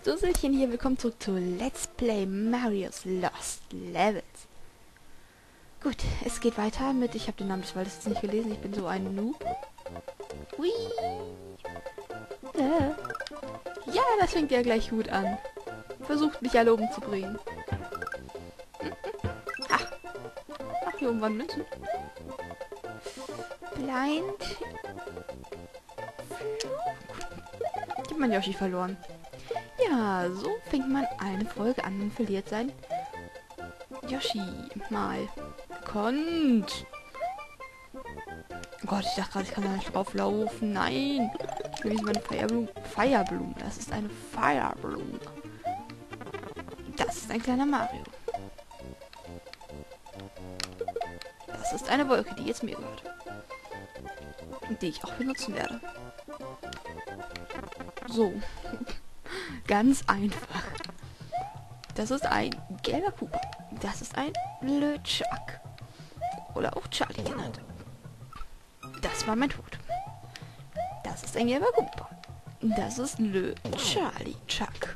Dusselchen hier, willkommen zurück zu Let's Play Mario's Lost Levels. Gut, es geht weiter mit, ich habe den Namen des Waldes jetzt nicht gelesen, ich bin so ein Noob. Hui. Ja, das fängt ja gleich gut an. Versucht mich alle umzubringen. Ach, hier oben waren Münzen. Blind. Ich habe meinen Yoshi verloren. Ja, so fängt man eine Folge an und verliert sein Yoshi mal. Konnt. Oh Gott, ich dachte gerade, ich kann da nicht drauf laufen. Nein. Ich will meine Fireblume. Das ist eine Fireblume. Das ist ein kleiner Mario. Das ist eine Wolke, die jetzt mir gehört. Und die ich auch benutzen werde. So. Ganz einfach. Das ist ein gelber Koopa. Das ist ein LeChuck. Oder auch Charlie genannt. Das war mein Tod. Das ist ein gelber Koopa. Das ist LeCharlie Chuck.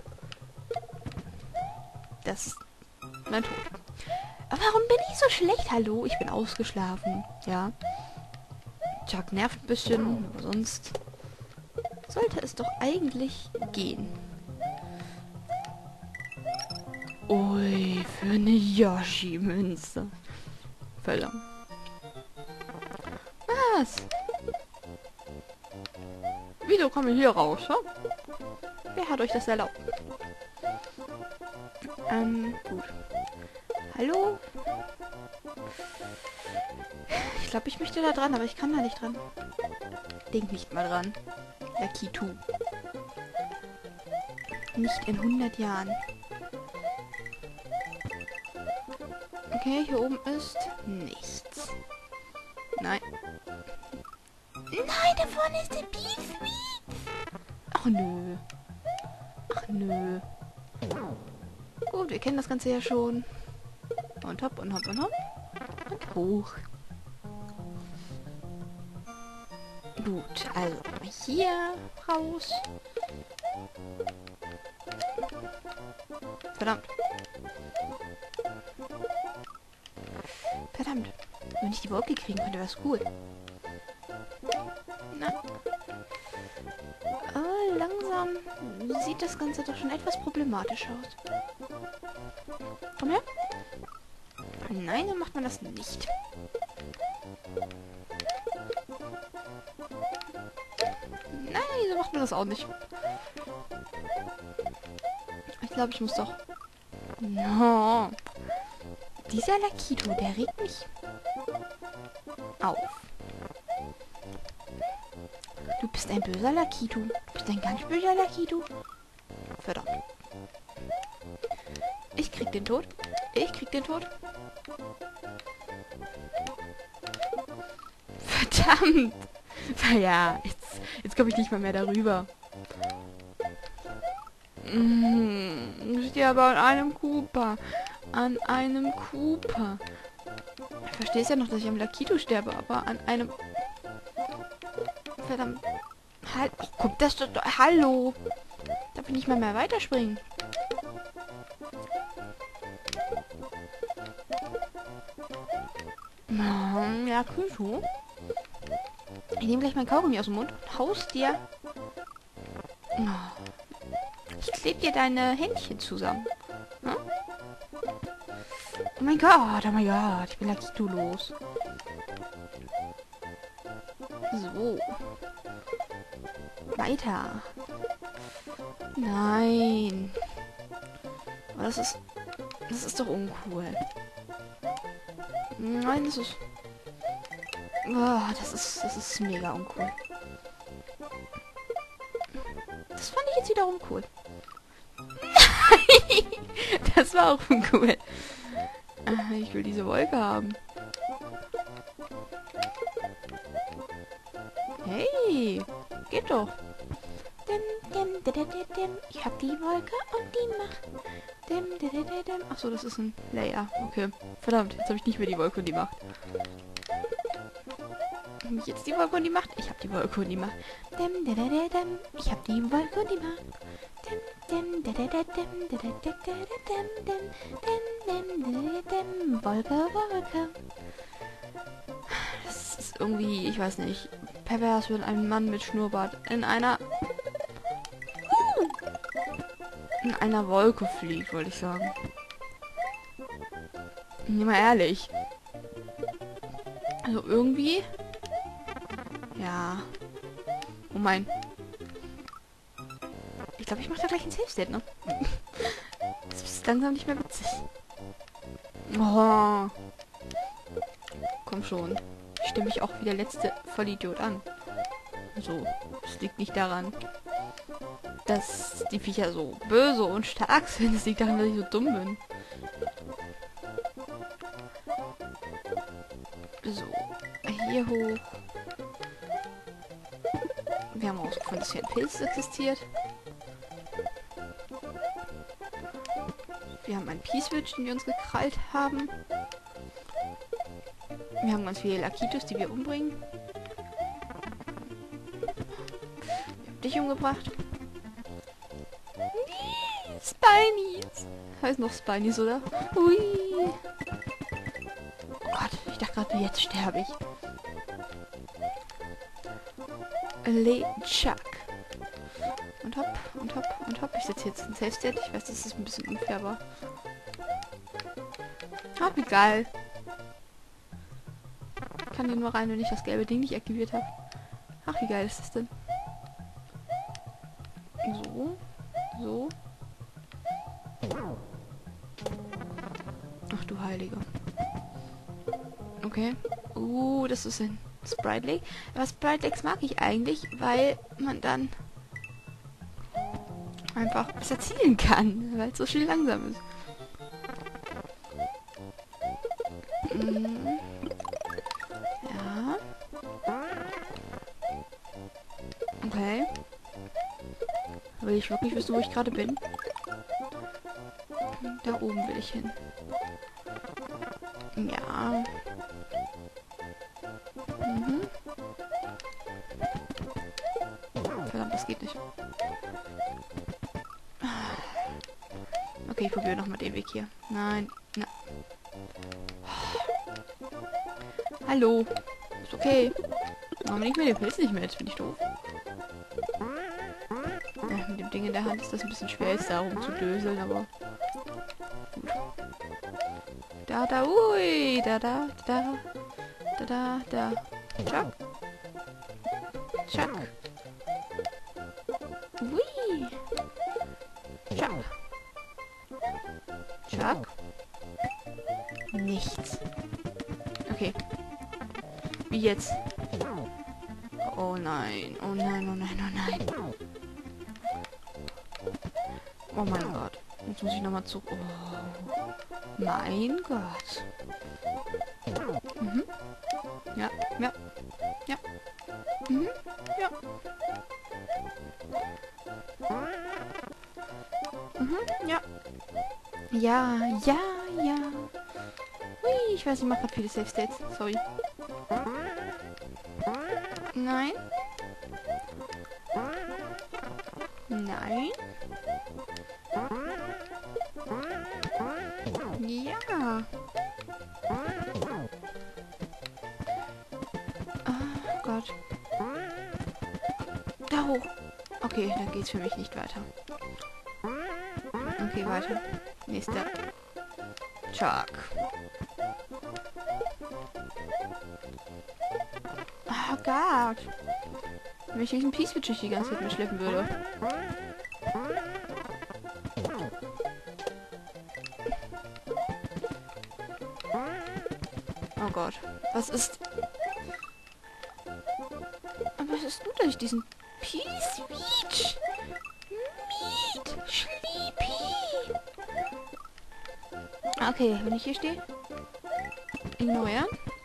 Das ist mein Tod. Aber warum bin ich so schlecht? Hallo, ich bin ausgeschlafen. Ja. Chuck nervt ein bisschen, aber sonst sollte es doch eigentlich gehen. Ui, für eine Yoshi-Münze. Verdammt. Was? Wieso komme ich hier raus, ha? Wer hat euch das erlaubt? Gut. Hallo? Ich glaube, ich möchte da dran, aber ich kann da nicht dran. Denk nicht mal dran. Lakitu. Nicht in 100 Jahren. Okay, hier oben ist nichts. Nein. Nein, da vorne ist der Beefmeat. Ach nö. Ach nö. Gut, wir kennen das Ganze ja schon. Und hopp und hopp und hopp. Und hoch. Gut, also hier raus. Verdammt. Verdammt. Wenn ich die Wolke kriegen könnte, wäre es cool. Na. Oh, langsam sieht das Ganze doch schon etwas problematisch aus. Komm her. Nein, so macht man das nicht. Nein, so macht man das auch nicht. Ich glaube, ich muss doch... No. Dieser Lakitu, der regt mich auf. Du bist ein böser Lakitu. Du bist ein ganz böser Lakitu. Verdammt. Ich krieg den Tod. Ich krieg den Tod. Verdammt. Ja, jetzt komme ich nicht mal mehr darüber. Ich stehe aber an einem Koopa. An einem Koopa. Ich verstehe es ja noch, dass ich am Lakitu sterbe, aber an einem... Verdammt. Halt. Oh, guck, das... Hallo. Darf ich nicht mal mehr weiterspringen? Ja, Kühlschuh. Ich nehme gleich mein Kaugummi aus dem Mund und haust dir... Ich klebe dir deine Händchen zusammen. Hm? Oh mein Gott, ich bin Lakitu los. So. Weiter. Nein. Aber das ist doch uncool. Nein, das ist... Oh, das ist mega uncool. Das fand ich jetzt wiederum cool. Nein! Das war auch uncool. Ich will diese Wolke haben. Hey, geht doch. Ich hab die Wolke und die Macht. Achso, das ist ein Layer. Okay. Verdammt, jetzt habe ich nicht mehr die Wolke und die Macht. Habe ich jetzt die Wolke und die Macht? Ich habe die Wolke und die Macht. Ich habe die Wolke und die Macht. Wolke, Wolke. Das ist irgendwie, ich weiß nicht, pervers, wenn ein Mann mit Schnurrbart in einer Wolke fliegt, wollte ich sagen. Nimm mal ehrlich. Also irgendwie. Ja. Oh mein. Ich glaube, ich mache da gleich ein Safe-State, ne? Das ist langsam nicht mehr witzig. Oh. Komm schon. Ich stimme mich auch wie der letzte Vollidiot an. So. Es liegt nicht daran, dass die Viecher so böse und stark sind. Es liegt daran, dass ich so dumm bin. So. Hier hoch. Wir haben herausgefunden, dass hier ein Pilz existiert. Wir haben einen P-Switch, den wir uns gekrallt haben. Wir haben ganz viele Lakitus, die wir umbringen. Wir haben dich umgebracht. Spinies. Heißt noch Spinies, oder? Ui. Oh Gott, ich dachte gerade, jetzt sterbe ich. LeChuck. Und hopp, und hopp, und hopp. Ich setze jetzt ein Safe State. Ich weiß, das ist ein bisschen unfair, aber... Ah, wie geil. Ich kann hier nur rein, wenn ich das gelbe Ding nicht aktiviert habe. Ach, wie geil ist das denn? So. So. Ach du Heilige. Okay. Das ist ein Sprite Lake. Aber Sprite Lakes mag ich eigentlich, weil man dann einfach besser zielen kann, weil es so schön langsam ist. Ja. Okay. Will ich wirklich wissen, wo ich gerade bin? Da oben will ich hin. Ja. Verdammt, das geht nicht. Okay, ich probiere nochmal den Weg hier. Nein. Na. Hallo. Ist okay. Warum nehme ich mir den Pilz nicht mit? Bin ich doof? Ja, mit dem Ding in der Hand ist das ein bisschen schwer, jetzt darum zu döseln, aber... Gut. Da, ui, da. Chuck. Chuck. Ui. Chuck. Chuck. Nichts. Okay. Wie jetzt? Oh nein. Oh nein, oh nein, oh nein. Oh mein Gott. Jetzt muss ich nochmal zurück. Oh. Mein Gott. Mhm. Ja, ja. Ja. Mhm. Ja. Mhm. Ja. Ja, ja, ja. Ui, ich weiß, ich mache gerade viele Safe States. Sorry. Nein. Nein. Ja. Oh Gott. Da hoch. Okay, dann geht's für mich nicht weiter. Okay, weiter. Nächster. Chuck. Oh Gott. Wenn ich diesen P-Switch die ganze Zeit mitschleppen würde. Oh Gott. Was ist... Aber was ist nur, dass ich diesen P-Switch... Miet... Schliepi... Okay, wenn ich hier stehe... Ignorieren.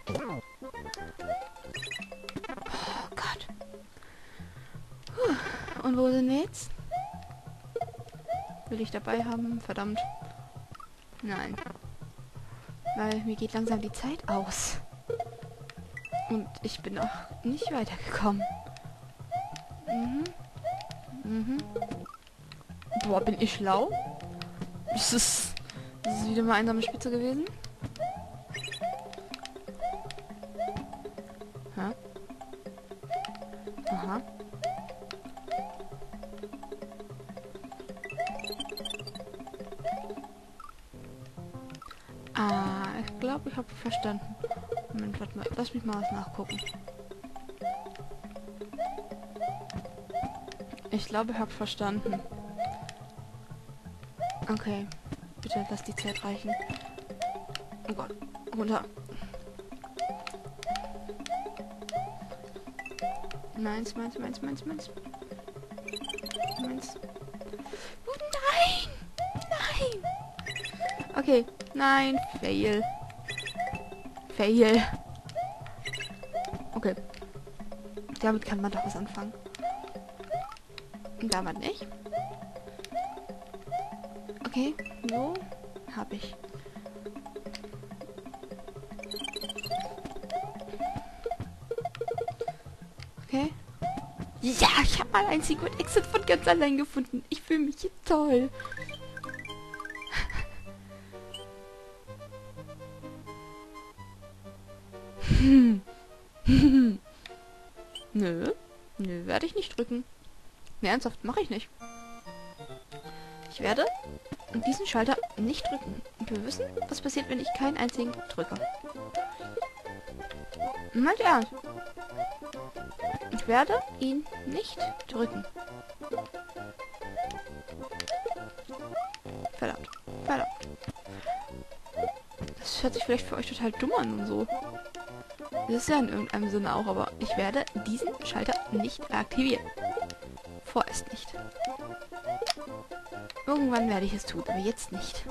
Oh Gott. Und wo sind wir jetzt? Will ich dabei haben? Verdammt. Nein. Weil mir geht langsam die Zeit aus. Und ich bin noch nicht weitergekommen. Mhm. Mhm. Boah, bin ich schlau? Das ist wieder mal einsame Spitze gewesen. Hä? Aha. Ich glaube, ich habe verstanden. Moment, warte mal. Lass mich mal was nachgucken. Ich glaube, ich habe verstanden. Okay. Bitte lass die Zeit reichen. Oh Gott. Runter. Meins. Oh, nein! Nein! Okay. Nein. Fail. Fail. Okay. Damit kann man doch was anfangen. Und damit nicht. Okay. So. Hab ich. Okay. Ja, ich habe mal ein Secret Exit von ganz allein gefunden. Ich fühle mich jetzt toll. Nö. Nö, werde ich nicht drücken. Nee, ernsthaft, mache ich nicht. Ich werde diesen Schalter nicht drücken. Und wir wissen, was passiert, wenn ich keinen einzigen drücke. Meint ernst. Ich werde ihn nicht drücken. Verdammt. Verdammt. Das hört sich vielleicht für euch total dumm an und so. Das ist ja in irgendeinem Sinne auch, aber ich werde diesen Schalter nicht aktivieren. Vorerst nicht. Irgendwann werde ich es tun, aber jetzt nicht.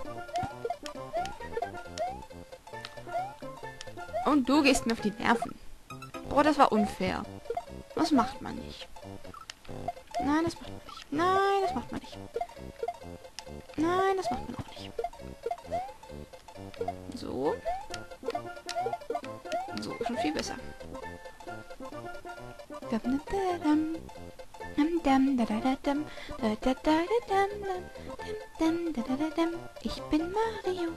Und du gehst mir auf die Nerven. Boah, das war unfair. Das macht man nicht. Nein, das macht man nicht. Nein, das macht man nicht. Nein, das macht man auch nicht. So. So, schon viel besser. Ich bin Mario.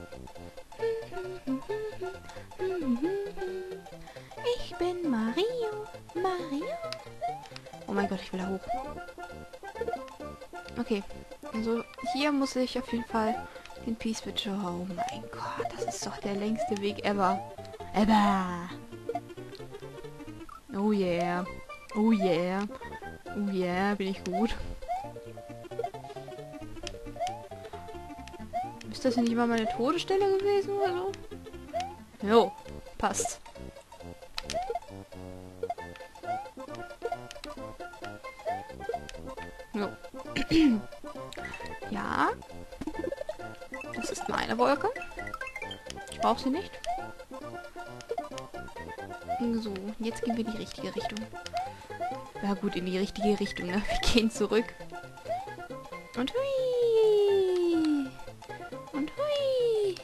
Ich bin Mario. Mario. Oh mein Gott, ich will da hoch. Okay. Also hier muss ich auf jeden Fall den P-Switcher. Oh mein Gott, das ist doch der längste Weg ever. Ever. Oh yeah. Oh yeah. Oh yeah, bin ich gut. Ist das nicht mal meine Todesstelle gewesen oder so? Jo, passt. Jo. Ja. Das ist meine Wolke. Ich brauche sie nicht. So, jetzt gehen wir in die richtige Richtung. Ja gut, in die richtige Richtung, ne? Wir gehen zurück. Und hui! Und hui!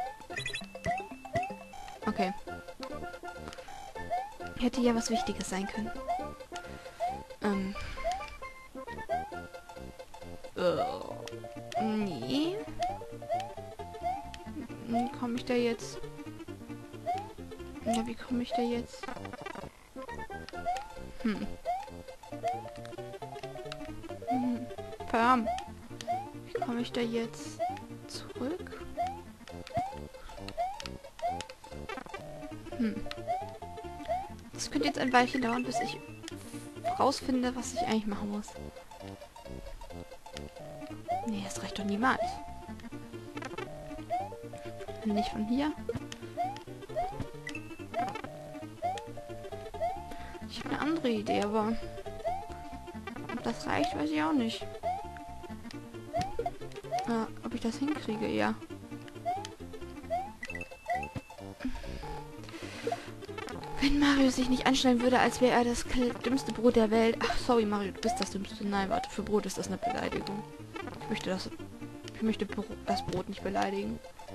Okay. Hätte ja was Wichtiges sein können. Nee. Komme ich da jetzt? Ja, wie komme ich da jetzt? Verdammt. Wie komme ich da jetzt zurück? Das könnte jetzt ein Weilchen dauern, bis ich rausfinde, was ich eigentlich machen muss. Nee, das reicht doch niemals. Nicht von hier. Ich habe eine andere Idee, aber ob das reicht, weiß ich auch nicht. Ob ich das hinkriege, ja. Wenn Mario sich nicht anstellen würde, als wäre er das dümmste Brot der Welt. Ach, sorry Mario, du bist das dümmste. Nein, warte, für Brot ist das eine Beleidigung. Ich möchte das Brot nicht beleidigen.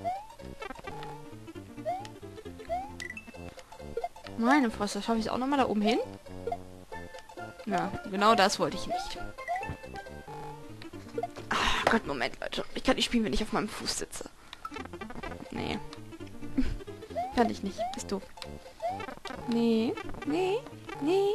Meine Fresse, schaffe ich es auch nochmal da oben hin? Ja, genau das wollte ich nicht. Ah, Gott, Moment, Leute. Ich kann nicht spielen, wenn ich auf meinem Fuß sitze. Nee. Kann ich nicht. Bist doof. Nee. Nee. Nee.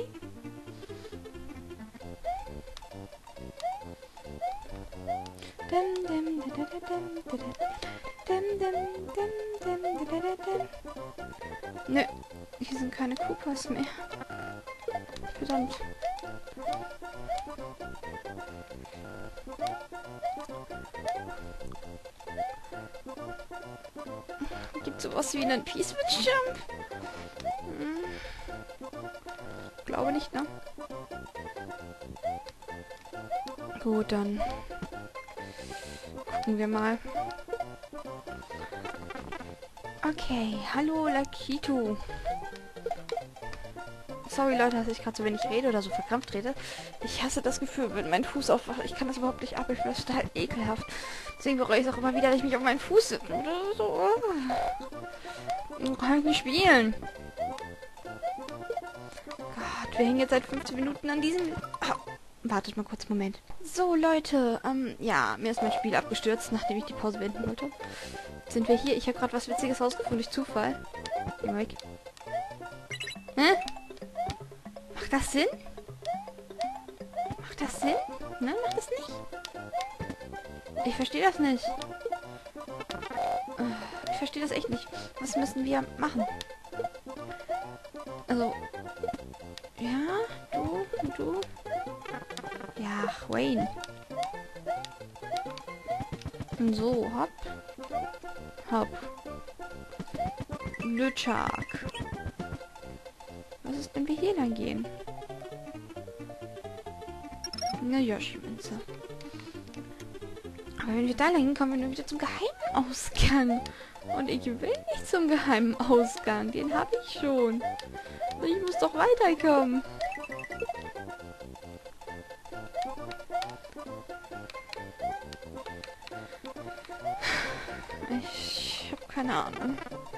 Nö. Hier sind keine Koopas mehr. Verdammt. Gibt sowas wie einen P-Switch Jump? Glaube nicht, ne? Gut, dann gucken wir mal. Okay, hallo Lakito. Sorry Leute, dass ich gerade so wenig rede oder so verkrampft rede. Ich hasse das Gefühl, wenn mein Fuß aufwacht. Ich kann das überhaupt nicht ab. Ich finde das total ekelhaft. Deswegen bereue ich es auch immer wieder, dass ich mich auf meinen Fuß sitze oder so. Kann ich nicht spielen. Gott, wir hängen jetzt seit 15 Minuten an diesem... Ah, wartet mal kurz, Moment. So, Leute, ja, mir ist mein Spiel abgestürzt, nachdem ich die Pause beenden wollte. Sind wir hier? Ich habe gerade was Witziges rausgefunden durch Zufall. Geh mal weg. Hä? Macht das Sinn? Macht das Sinn? Nein, macht das nicht? Ich verstehe das nicht. Ich verstehe das echt nicht. Was müssen wir machen? Also... Ja, du... Ja, Wayne. Und so, hopp. Hopp. Lütschak. Was ist, wenn wir hier lang gehen? Eine Yoshi-Münze. Aber wenn wir da lang gehen, kommen wir nur wieder zum geheimen Ausgang. Und ich will nicht zum geheimen Ausgang. Den habe ich schon. Ich muss doch weiterkommen. Ich habe keine Ahnung.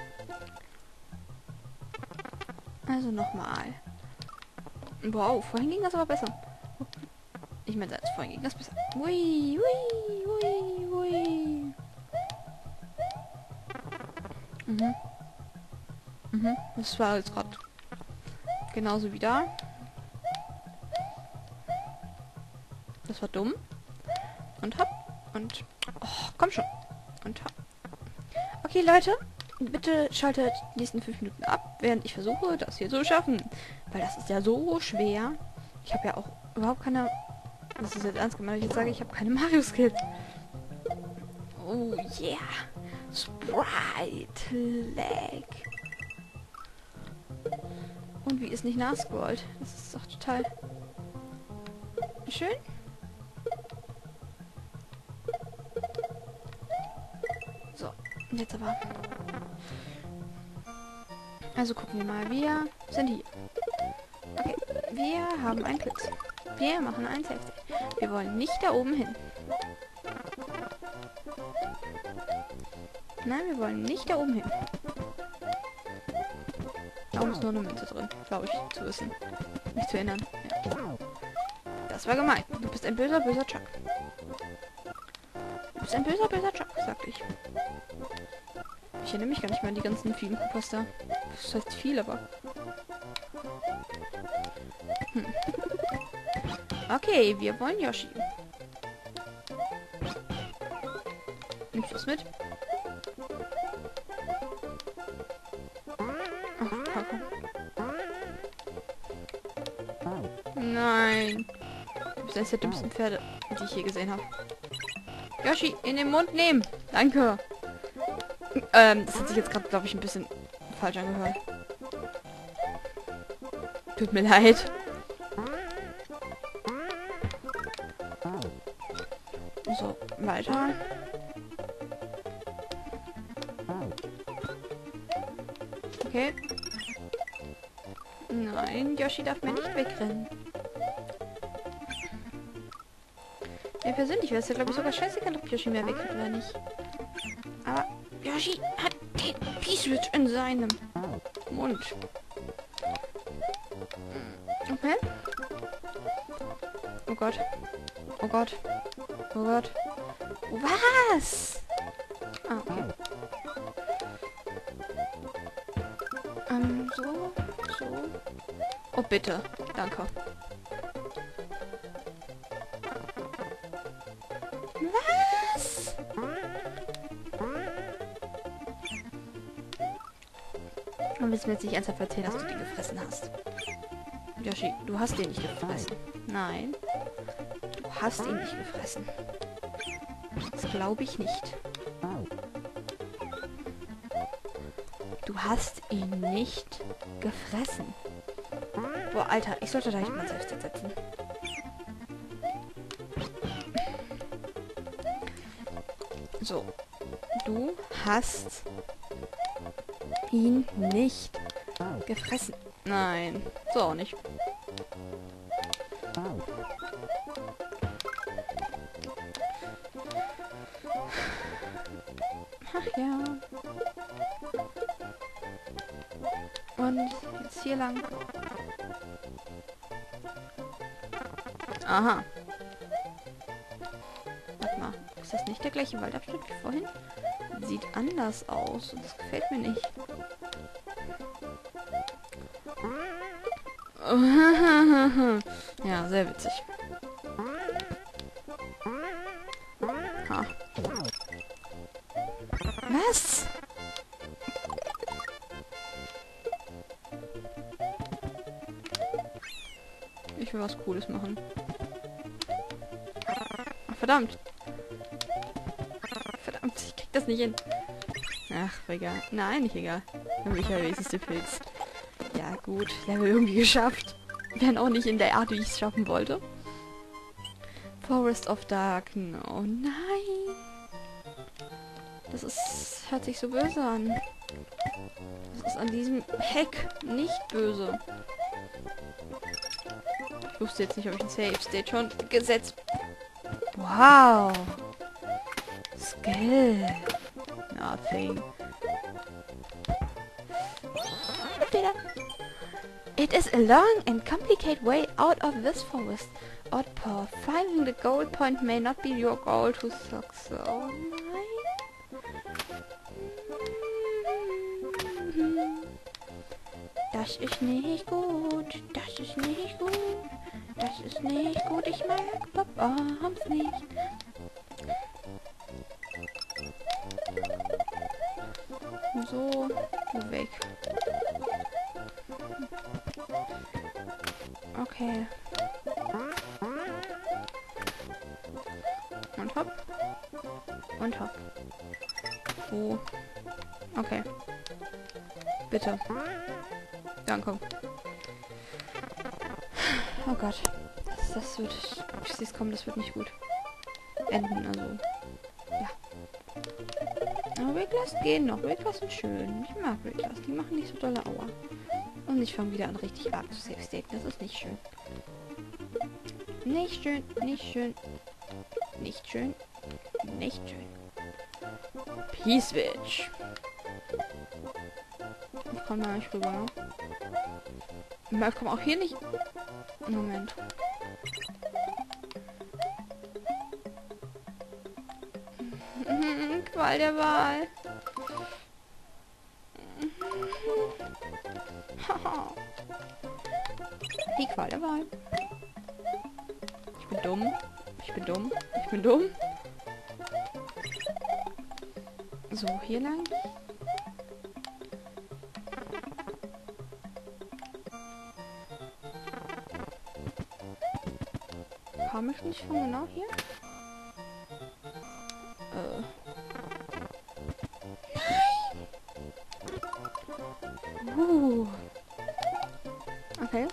Also nochmal. Wow, vorhin ging das aber besser. Ich meine, vorhin ging das besser. Ui, ui, ui, ui. Das war jetzt gerade genauso wie da. Das war dumm. Und hopp. Und... Oh, komm schon. Und hopp. Okay, Leute. Bitte schaltet die nächsten 5 Minuten ab, während ich versuche, das hier zu schaffen. Weil das ist ja so schwer. Ich habe ja auch überhaupt keine... Das ist jetzt ernst gemeint, ich jetzt sage, ich habe keine Mario-Skills. Oh yeah. Sprite Lag. Und wie ist nicht nachscrollt? Das ist doch total schön. So, jetzt aber. Also gucken wir mal. Wir sind hier. Okay, wir haben einen Blitz. Wir machen einen Safety. Wir wollen nicht da oben hin. Nein, wir wollen nicht da oben hin. Da oben ist nur eine Münze drin, glaube ich, zu wissen. Mich zu erinnern. Ja. Das war gemein. Du bist ein böser, böser Chuck. Du bist ein böser, böser Chuck, sagte ich. Ich erinnere mich gar nicht mehr an die ganzen vielen Koopas da. Das heißt viel, aber... Okay, wir wollen Yoshi. Nimmst du das mit? Ach, Kacke. Nein. Du bist eines der dümmsten Pferde, die ich je gesehen habe. Yoshi, in den Mund nehmen. Danke. Das hat sich jetzt gerade, glaube ich, ein bisschen falsch angehört. Tut mir leid. So, weiter. Okay. Nein, Yoshi darf mir nicht wegrennen. Mir persönlich wäre es ja, glaube ich, sogar scheißegal, ob Yoshi mehr wegrennt oder nicht. Aber Yoshi hat den P-Switch in seinem Mund. Okay. Oh Gott. Oh Gott. Oh Gott. Was? Ah, okay. So. Oh, bitte. Danke. Was? Und willst du mir jetzt nicht ernsthaft erzählen, dass du den gefressen hast? Yoshi, du hast den nicht gefressen. Nein. Du hast ihn nicht gefressen. Das glaube ich nicht. Du hast ihn nicht gefressen. Boah, Alter, ich sollte da nicht mal selbst setzen. So. Du hast ihn nicht gefressen. Nein. So auch nicht. Ach ja. Und jetzt hier lang. Aha. Warte mal. Ist das nicht der gleiche Waldabschnitt wie vorhin? Sieht anders aus. Und das gefällt mir nicht. Ja, sehr witzig. Ha. Was? Ich will was Cooles machen. Ach, verdammt. Verdammt, ich krieg das nicht hin. Ach, egal. Nein, nicht egal. Welcher ist der Pilz? Ja, gut. Level irgendwie geschafft. Wenn auch nicht in der Art, wie ich es schaffen wollte. Forest of Dark. Oh nein. Das ist... hört sich so böse an. Das ist an diesem Heck nicht böse. Ich wusste jetzt nicht, ob ich ein Save State schon gesetzt... Wow. Skill. Nothing. Peter. It is a long and complicated way out of this forest. Oddpaw. Finding the gold point may not be your goal to succeed. Oh nein. Das ist nicht gut. Das ist nicht gut. Das ist nicht gut. Ich mag Bob-Oms nicht. So, du weg. Okay. Und hopp. Und hopp. Oh. Okay. Bitte. Danke. Oh Gott. Das wird... Ich sehe es kommen, das wird nicht gut enden, also... Ja. Aber Weglassen gehen noch. Weglassen schön. Ich mag Weglassen. Die machen nicht so dolle Aua. Und ich fange wieder an, richtig arg zu Safe State. Das ist nicht schön. Nicht schön. Nicht schön. Nicht schön. Nicht schön. P-Switch. Ich komme da nicht rüber, ne? Ich komme auch hier nicht... Moment. Qual der Wahl. Die Qual der Wahl. Ich bin dumm. Ich bin dumm. Ich bin dumm. So, hier lang. Kam ich nicht von genau hier? Nein! Okay.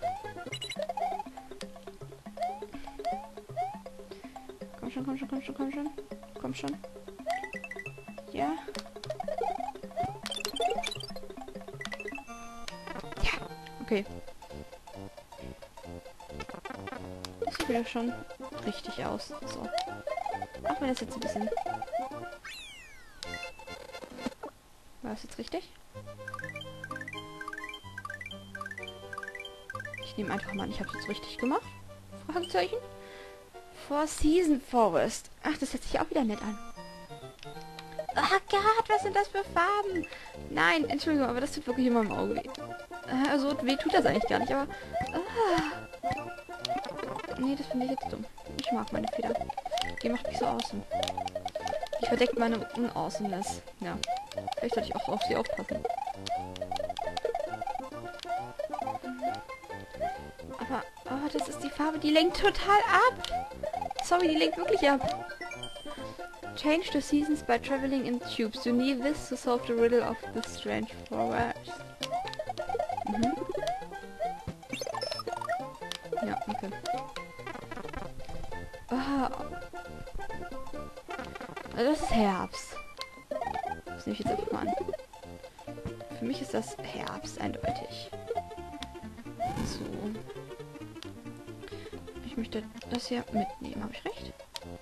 Komm schon, komm schon, komm schon, komm schon. Komm schon. Ja. Ja. Okay. Das sieht wieder schon richtig aus. So. Auch wenn das jetzt ein bisschen... War das jetzt richtig? Ich nehme einfach mal an, ich habe es jetzt richtig gemacht. Fragezeichen. Four Season Forest. Ach, das hört sich auch wieder nett an. Oh Gott, was sind das für Farben? Nein, Entschuldigung, aber das tut wirklich immer im Auge weh. Also weh tut das eigentlich gar nicht, aber... Nee, das finde ich jetzt dumm. Ich mag meine Feder. Die macht mich so awesome. Die verdeckt meine Unawesomeness. Ja. Vielleicht sollte ich auch auf sie aufpassen. Aber, oh, das ist die Farbe, die lenkt total ab. Sorry, die lenkt wirklich ab. Change the seasons by traveling in tubes. You need this to solve the riddle of the strange forest. Mhm. Ja, okay. Also das ist Herbst. Das nehme ich jetzt einfach mal an. Für mich ist das Herbst eindeutig. So. Ich möchte das hier mitnehmen. Habe ich recht?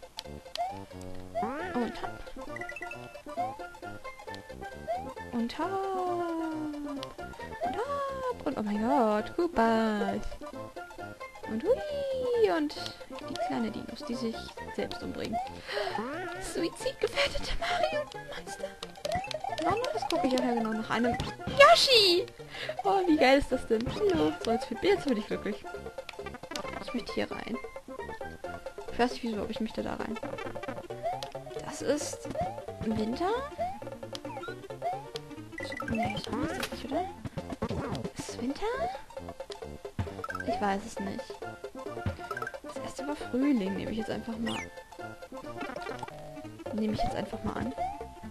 Und hopp. Und hopp. Und hopp. Und oh mein Gott, Koopas. Und hui. Und die kleinen Dinos, die sich selbst umbringen. Suizidgefährdete Mario-Monster. Oh, das gucke ich ja genau nach einem Yoshi. Oh, wie geil ist das denn? Hallo. So, jetzt bin ich glücklich. Ich möchte hier rein. Ich weiß nicht wieso, aber ich möchte da rein. Das ist Winter? Nee, so ist das nicht, oder? Ist es Winter? Ich weiß es nicht. Das erste war Frühling, nehme ich jetzt einfach mal. Nehme ich jetzt einfach mal an.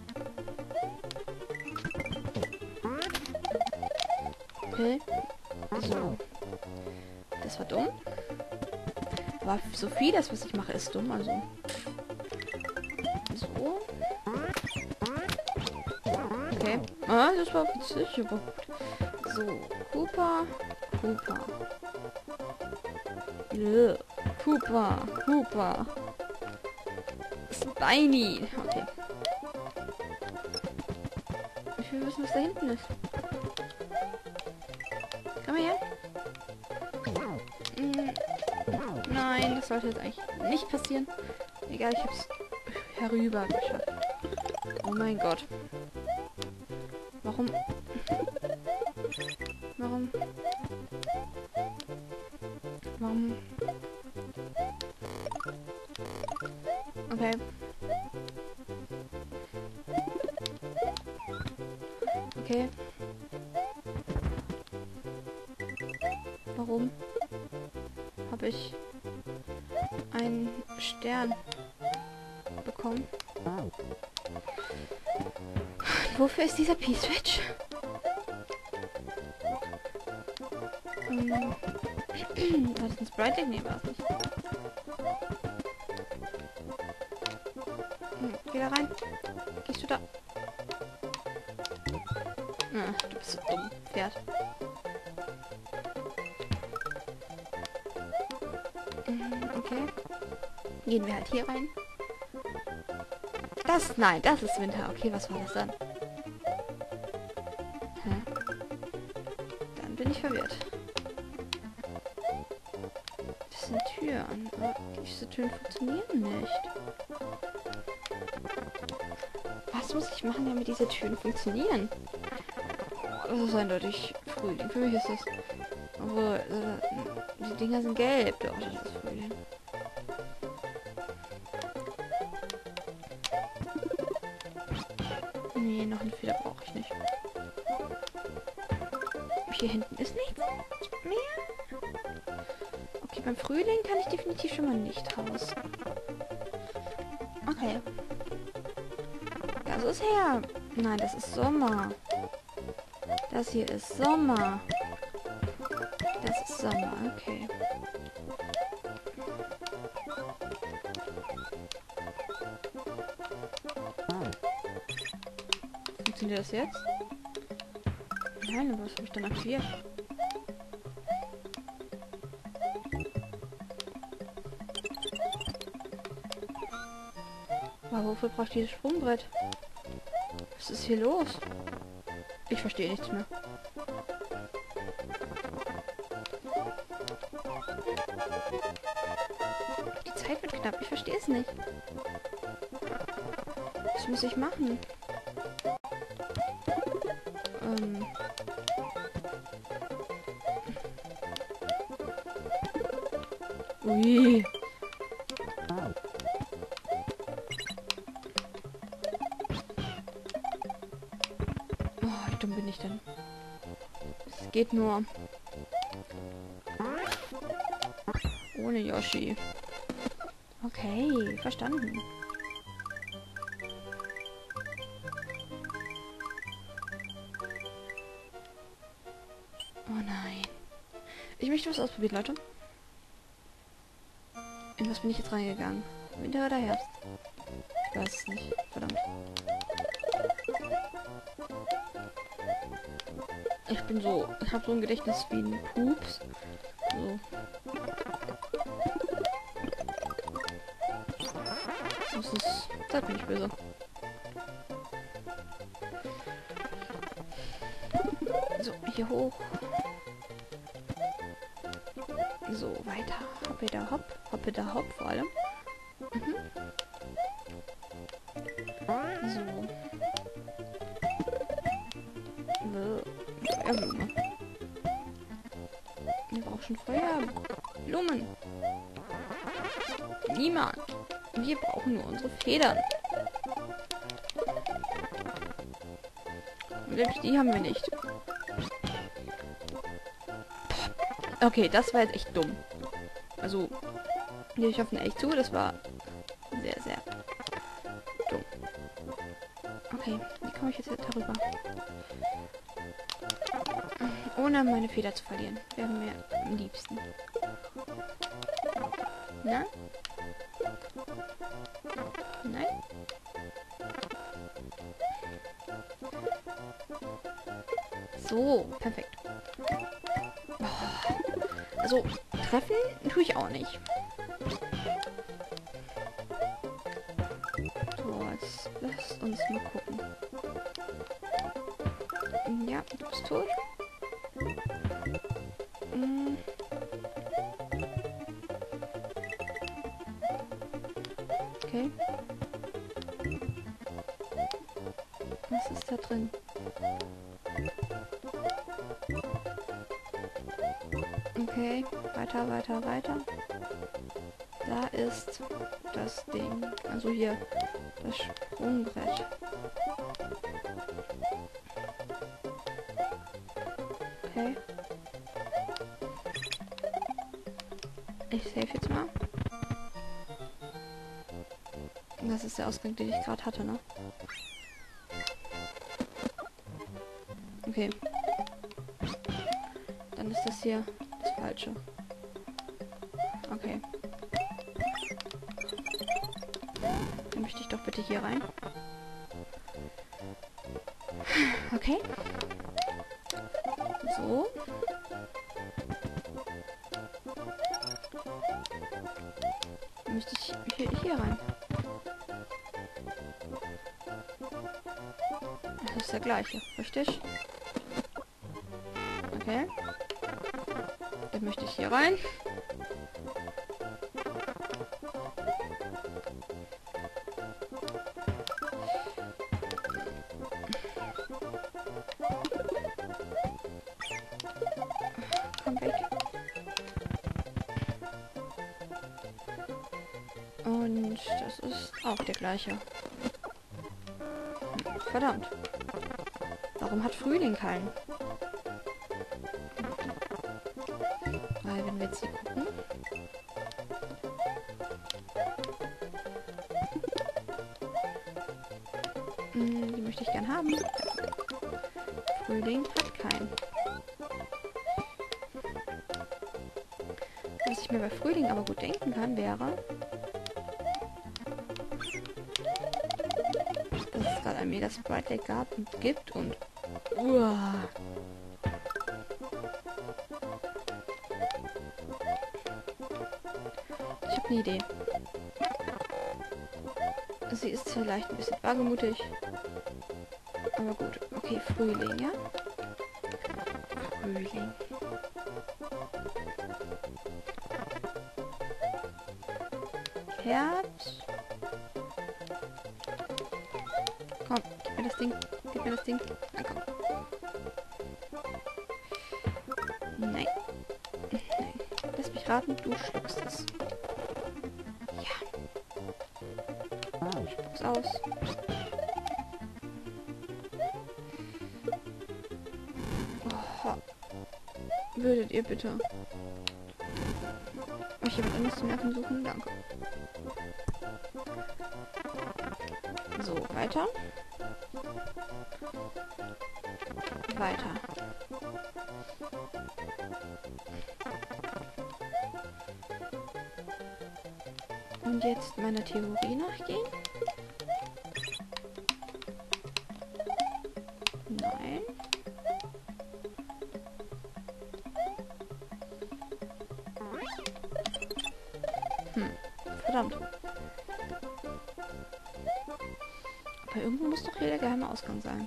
Okay. So. Das war dumm. Aber so vieles, was ich mache, ist dumm, also. So. Okay. Ah, das war witzig, aber gut. So. Koopa. Koopa. Koopa. Koopa. Spiny. Okay. Ich will wissen, was da hinten ist. Komm mal her. Nein, das sollte jetzt eigentlich nicht passieren. Egal, ich hab's herüber geschafft. Oh mein Gott. Warum? Warum? Warum? Okay. Okay. Warum habe ich einen Stern bekommen? Wofür ist dieser P-Switch? War das ein Sprite? Nee, war es nicht. Geh da rein. Gehst du da? Ach, du bist so dumm, Pferd. Okay. Gehen wir halt hier rein. Nein, das ist Winter. Okay, was war das dann? Hä? Dann bin ich verwirrt. Das sind Türen. Aber diese Türen funktionieren nicht. Was muss ich machen, damit diese Türen funktionieren? Das ist eindeutig Frühling. Für mich ist das... Obwohl, die Dinger sind gelb. Doch, das ist Frühling. Nee, noch eine Feder brauche ich nicht. Hier hinten ist nichts mehr. Okay, beim Frühling kann ich definitiv schon mal nicht raus. Okay. Das ist her. Nein, das ist Sommer. Das hier ist Sommer. Das ist Sommer, okay. Funktioniert das jetzt? Nein, aber was habe ich dann aktiviert? Aber wofür brauche ich dieses Sprungbrett? Was ist hier los? Ich verstehe nichts mehr. Die Zeit Zeit wird knapp. Ich verstehe es nicht. Was muss ich machen? Ui. Oh, wie dumm bin ich denn? Es geht nur ohne Yoshi. Okay, verstanden. Oh nein. Ich möchte was ausprobieren, Leute. In was bin ich jetzt reingegangen? Winter oder Herbst? Ich weiß es nicht. Verdammt. Ich habe so ein Gedächtnis wie ein Pups. So. Das ist... Seid mir nicht böse. So, hier hoch. So, weiter. Hoppe da hopp. Hoppe da hopp vor allem. Mhm. So. Feuerblume. Wir brauchen Feuerblumen. Niemand. Wir brauchen nur unsere Federn. Und selbst die haben wir nicht. Okay, das war jetzt echt dumm. Also, ich hoffe echt zu, das war sehr, sehr dumm. Okay, wie komme ich jetzt darüber? Ohne meine Feder zu verlieren. Wäre mir am liebsten. Na? Nein? So, perfekt. Also, treffen tue ich auch nicht. So, jetzt lasst uns mal gucken. Ja, du bist tot. Okay. Was ist da drin? Okay, weiter, weiter, weiter. Da ist das Ding. Also hier, das Sprungbrett. Okay. Ich save jetzt mal. Das ist der Ausgang, den ich gerade hatte, ne? Okay. Dann ist das hier das Falsche. Okay. Dann möchte ich doch bitte hier rein. Okay. So. Dann müsste ich hier rein. Das ist der gleiche, richtig? Okay. Dann möchte ich hier rein. Komm weg. Und das ist auch der gleiche. Verdammt. Warum hat Frühling keinen? Weil wenn wir jetzt hier gucken. Die möchte ich gern haben. Frühling hat keinen. Was ich mir bei Frühling aber gut denken kann, wäre, dass es gerade ein mega Sprite Lake gab und gibt und ich habe eine Idee. Sie ist vielleicht ein bisschen wagemutig. Aber gut. Okay, Frühling, ja? Frühling. Pferd. Komm, gib mir das Ding. Gib mir das Ding. Na, komm. Nein. Nein. Lass mich raten, du schluckst es. Ja. Spuck's aus. Oh. Würdet ihr bitte euch jemand anderes zu nerven suchen? Danke. So, weiter. Weiter. Und jetzt meiner Theorie nachgehen. Nein. Verdammt. Aber irgendwo muss doch hier der geheime Ausgang sein.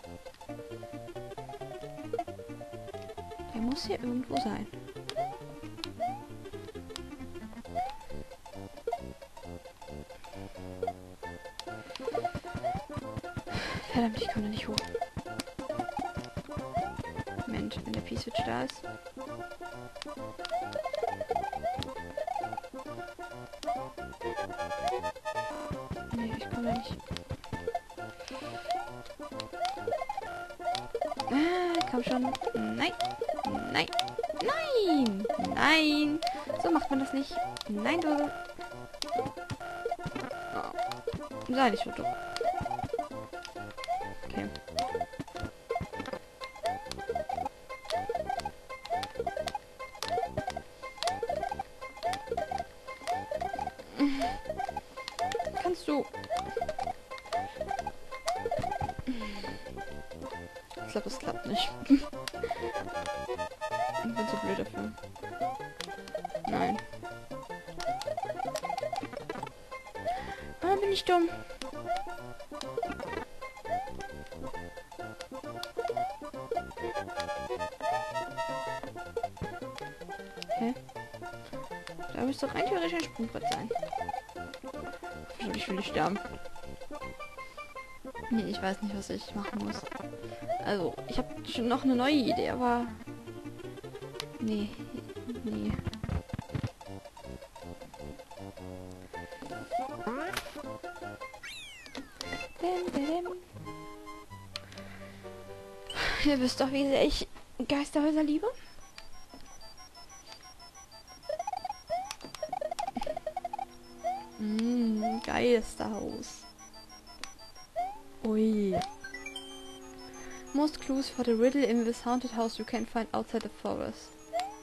Der muss hier irgendwo sein. Verdammt, ich komme da nicht hoch. Moment, wenn der P-Switch da ist. Nee, ich komme da nicht. Ah, komm schon. Nein. Nein. Nein. Nein. So macht man das nicht. Nein, du. Oh. Sei nicht so dumm. Okay. Kannst du... Ich glaube, das klappt nicht. Ich bin zu blöd dafür. Nein. Ah, bin ich dumm. Hä? Da müsste doch rein theoretisch ein Sprungbrett sein. Ich will nicht sterben. Nee, ich weiß nicht, was ich machen muss. Also, ich habe schon noch eine neue Idee, aber... Nee. Nee. Ihr wisst doch, wie sehr ich Geisterhäuser liebe. Geisterhaus. Ui. Most clues for the riddle in this haunted house you can find outside the forest.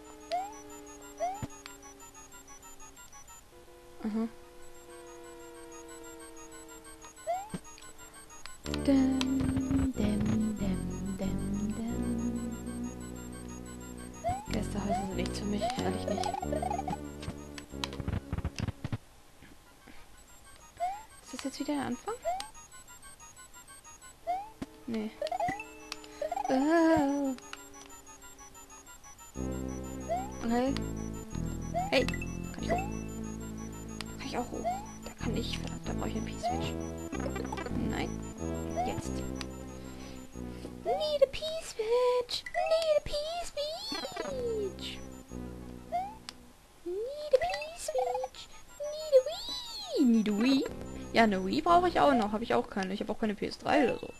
Aha. Geisterhäuser sind nichts für mich, ehrlich nicht. Ist das jetzt wieder der Anfang? Nee. Oh. Okay. Hey, kann ich hoch? Kann ich auch hoch? Da kann ich, verdammt, da brauche ich einen P-Switch. Nein. Jetzt. Need a P-Switch! Need a P-Switch! Need a P-Switch! Need a Wii! Need a Wii? Ja, eine Wii brauche ich auch noch. Habe ich auch keine. Ich habe auch keine PS3 oder so.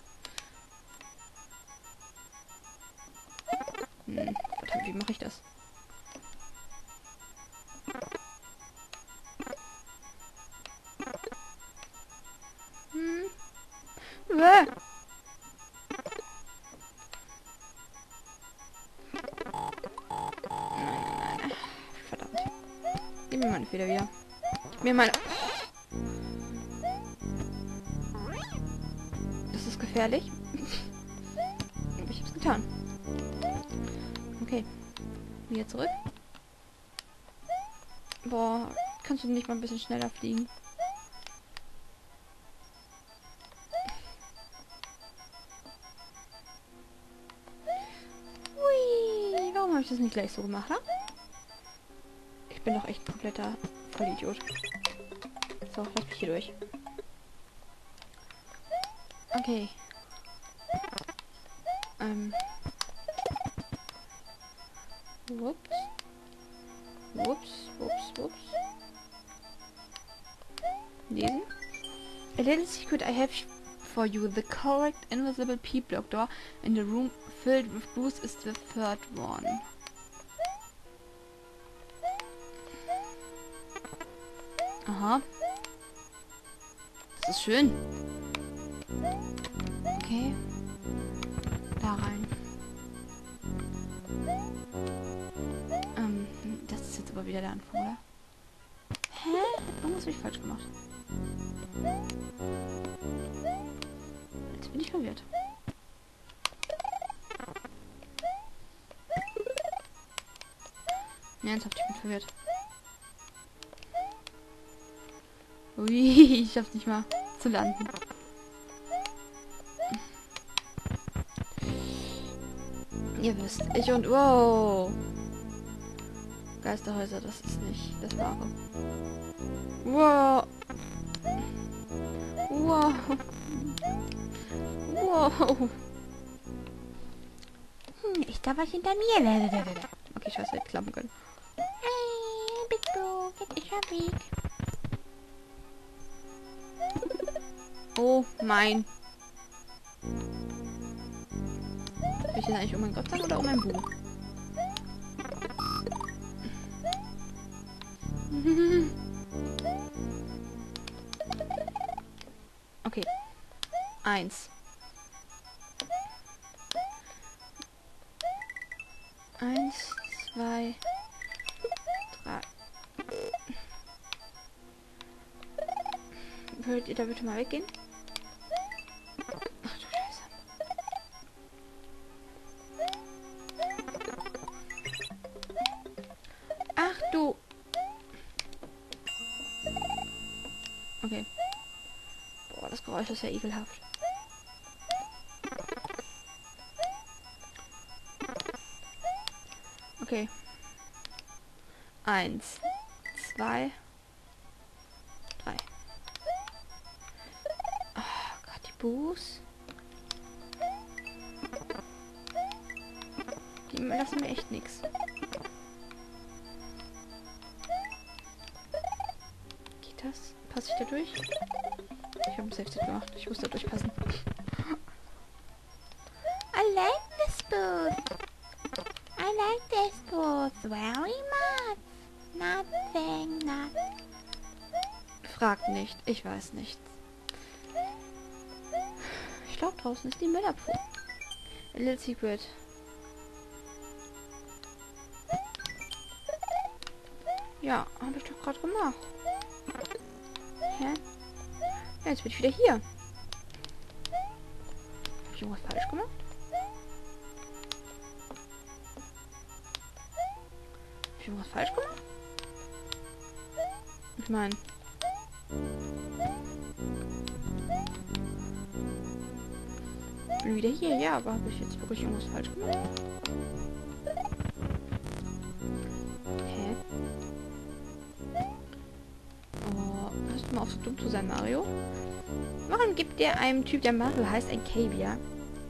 Verdammt, wie mache ich das? Nein. Verdammt. Gib mir meine Feder wieder. Gib mir meine... Das ist gefährlich. Aber ich hab's getan. Okay. Wieder zurück. Boah, kannst du nicht mal ein bisschen schneller fliegen? Hui, warum habe ich das nicht gleich so gemacht, ha? Ich bin doch echt ein kompletter Vollidiot. Doch, lass mich hier durch. Okay. Whoops. Whoops, whoops, whoops. Lesen. A little secret I have for you. The correct invisible P-block door in the room filled with booze is the third one. Aha. Das ist schön. Okay. Da rein. Das ist jetzt aber wieder der Anfang, oder? Hä? Irgendwas habe ich falsch gemacht. Jetzt bin ich verwirrt. Ja, ernsthaft, ich bin verwirrt. Ui, ich schaff's nicht mal zu landen. Ihr wisst, ich und... Wow! Geisterhäuser, das ist nicht das Wahre. Wow! Wow! Wow! Ist da was hinter mir? Okay, ich weiß, hätte klappen können. Hey, bist du? Jetzt ist er weg. Oh mein. Will ich jetzt eigentlich um meinen Gott sagen oder um mein Buch? Okay. 1. 1, 2, 3. Würdet ihr da bitte mal weggehen? Ach du Scheiße. Ach du. Okay. Boah, das Geräusch ist ja ekelhaft. Okay. 1, 2, 3. Oh Gott, die Buß. Die lassen mir echt nichts. Geht das? Passe ich da durch? Ich habe ein Safety gemacht. Ich muss da durchpassen. I like this booth. I like this booth very much. Nothing, nothing. Fragt nicht. Ich weiß nichts. Ich glaube, draußen ist die Müllabfuhr. A little secret. Ja, habe ich doch gerade gemacht. Hä? Ja, jetzt bin ich wieder hier. Habe ich irgendwas falsch gemacht? Habe ich irgendwas falsch gemacht? Ich meine... bin wieder hier, ja, aber habe ich jetzt wirklich irgendwas falsch gemacht? Hä? Oh, hörst du mal auf so dumm zu sein, Mario? Warum gibt der einem Typ, der Mario heißt, ein Caviar?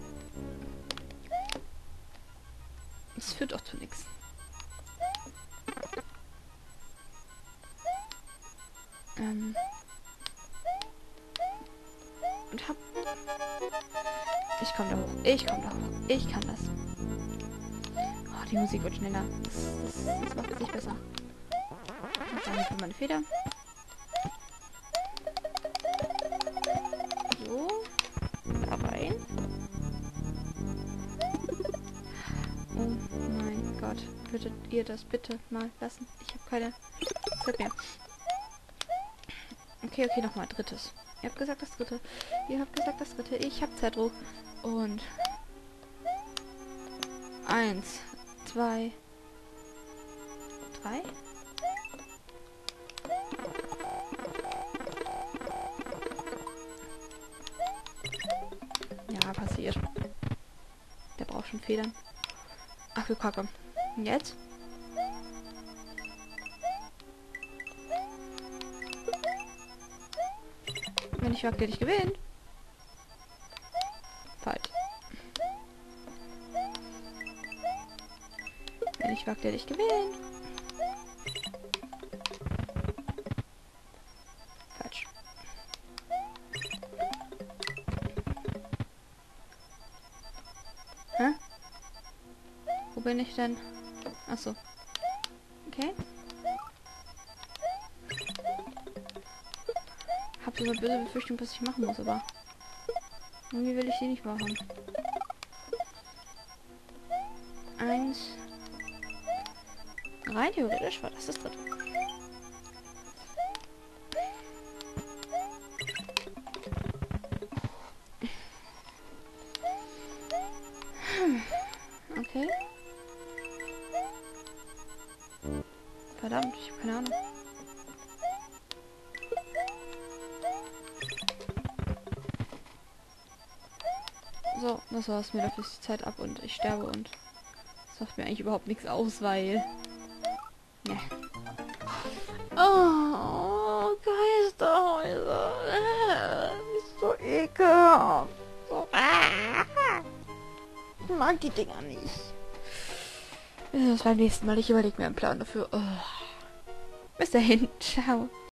Das führt doch zu nichts. Und hab... Ich komm da hoch. Ich komm da hoch. Ich kann das. Oh, die Musik wird schneller. Das macht es nicht besser. Und dann für meine Feder. So. Da rein. Oh mein Gott. Würdet ihr das bitte mal lassen? Ich habe keine Zeit mehr. Okay, okay, nochmal. Drittes. Ihr habt gesagt das dritte. Ihr habt gesagt das dritte. Ich hab Zeitdruck. Und 1, 2, 3. Ja, passiert. Der braucht schon Federn. Ach du Kacke. Und jetzt? ich wagt, der dich gewinnt. Falsch. Wenn ich wagt, der dich gewinnt. Falsch. Hä? Wo bin ich denn? Achso. Okay. Hab so eine böse Befürchtung, was ich machen muss, aber irgendwie will ich sie nicht machen. 1. Rein theoretisch war das dritte. Okay. Verdammt, ich habe keine Ahnung. So, das war's. Mir läuft jetzt die Zeit ab und ich sterbe und das macht mir eigentlich überhaupt nichts aus, weil... Ne. Oh, Geisterhäuser. Ist so ekelhaft. So, ich mag die Dinger nicht. Das beim nächsten Mal. Ich überlege mir einen Plan dafür. Oh. Bis dahin. Ciao.